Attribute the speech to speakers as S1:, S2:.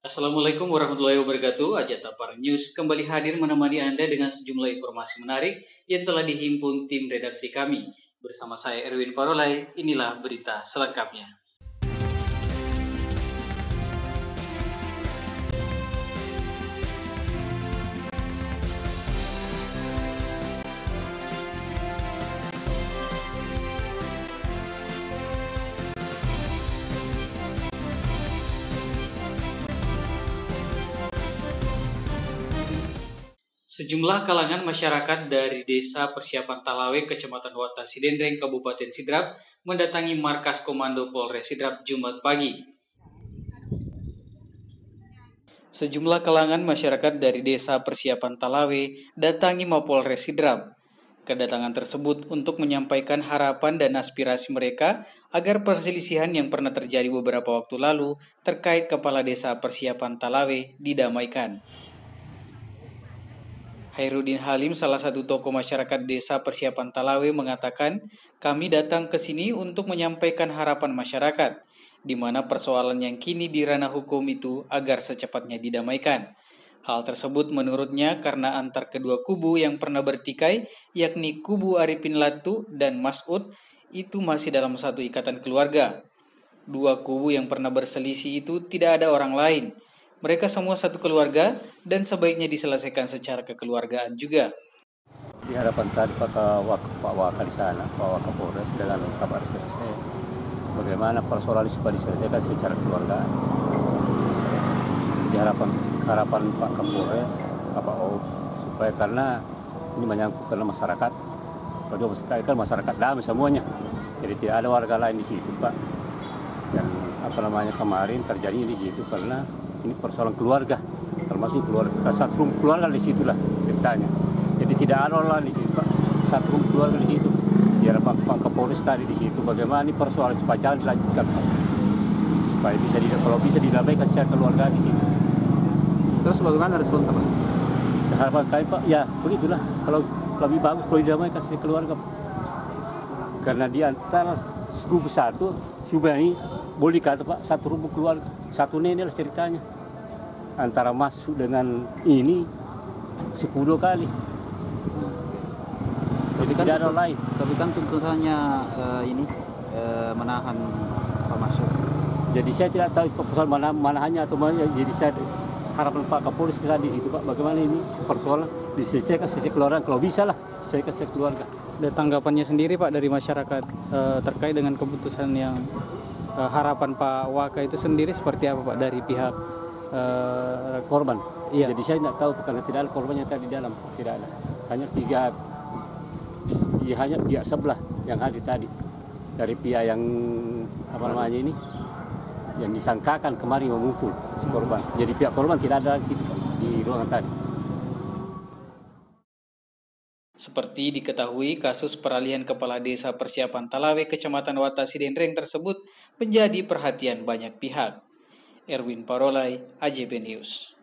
S1: Assalamualaikum warahmatullahi wabarakatuh. Ajat Tapar News kembali hadir menemani Anda dengan sejumlah informasi menarik yang telah dihimpun tim redaksi kami. Bersama saya Erwin Parolai, inilah berita selengkapnya. Sejumlah kalangan masyarakat dari Desa Persiapan Talawe, Kecamatan Wata Sidendreng, Kabupaten Sidrap, mendatangi markas Komando Polres Sidrap Jumat pagi. Sejumlah kalangan masyarakat dari Desa Persiapan Talawe datangi Mapolres Sidrap. Kedatangan tersebut untuk menyampaikan harapan dan aspirasi mereka agar perselisihan yang pernah terjadi beberapa waktu lalu terkait Kepala Desa Persiapan Talawe didamaikan. Hairudin Halim, salah satu tokoh masyarakat Desa Persiapan Talawe, mengatakan, kami datang ke sini untuk menyampaikan harapan masyarakat, di mana persoalan yang kini di ranah hukum itu agar secepatnya didamaikan. Hal tersebut menurutnya karena antar kedua kubu yang pernah bertikai, yakni kubu Arifin Latu dan Mas'ud, itu masih dalam satu ikatan keluarga. Dua kubu yang pernah berselisih itu tidak ada orang lain. Mereka semua satu keluarga dan sebaiknya diselesaikan secara kekeluargaan juga.
S2: Di hadapan tadi Pak Waka di sana, Pak Waka Polres dengan kabar selesai. Bagaimana persoalan supaya diselesaikan secara keluargaan. Di harapan Pak Kapolres, Pak O, supaya karena ini menyangkut karena masyarakat, kedua kan masyarakat damai semuanya. Jadi tidak ada warga lain di situ, Pak. Dan kemarin terjadi di situ karena ini persoalan keluarga, termasuk keluarga satu keluarga di situlah ceritanya. Jadi tidak ada orang di situ, Pak. Satu keluarga di situ. Biar Pak Kapolres tadi di situ bagaimana ini persoalan supaya jangan dilanjutkan, Pak. Supaya kalau bisa didamaikan secara keluarga di situ.
S3: Terus bagaimana respon Pak?
S2: Harapan kami, Pak, ya begitulah. Kalau lebih bagus kalau didamaikan secara keluarga, Pak. Karena di antara kubu satu, sudah ini boleh dikata, Pak, satu rumput keluarga, satu nenek lah ceritanya. Antara masuk dengan ini 10 kali. Jadi tidak ada lain.
S3: Tapi kan tuntutannya menahan Pak Masuk.
S2: Jadi saya tidak tahu persoalan manahannya atau mana. Jadi saya harapan Pak Kapolres tadi itu, Pak, bagaimana ini persoalan diselesaikan secara keluarga, kalau bisa lah selesaikan secara keluarga.
S4: Dan tanggapannya sendiri, Pak, dari masyarakat terkait dengan keputusan yang harapan Pak Waka itu sendiri seperti apa, Pak, dari pihak
S2: korban?
S4: Iya.
S2: Jadi saya tidak tahu karena tidak ada korbannya tadi di dalam, tidak ada. Hanya pihak sebelah yang hadir tadi dari pihak yang ini yang disangkakan kemarin memukul si korban. Jadi pihak korban tidak ada di situ, di ruangan tadi.
S1: Seperti diketahui, kasus peralihan Kepala Desa Persiapan Talawe, Kecamatan Wata Sidendreng tersebut menjadi perhatian banyak pihak. Erwin Parolai, AJB News.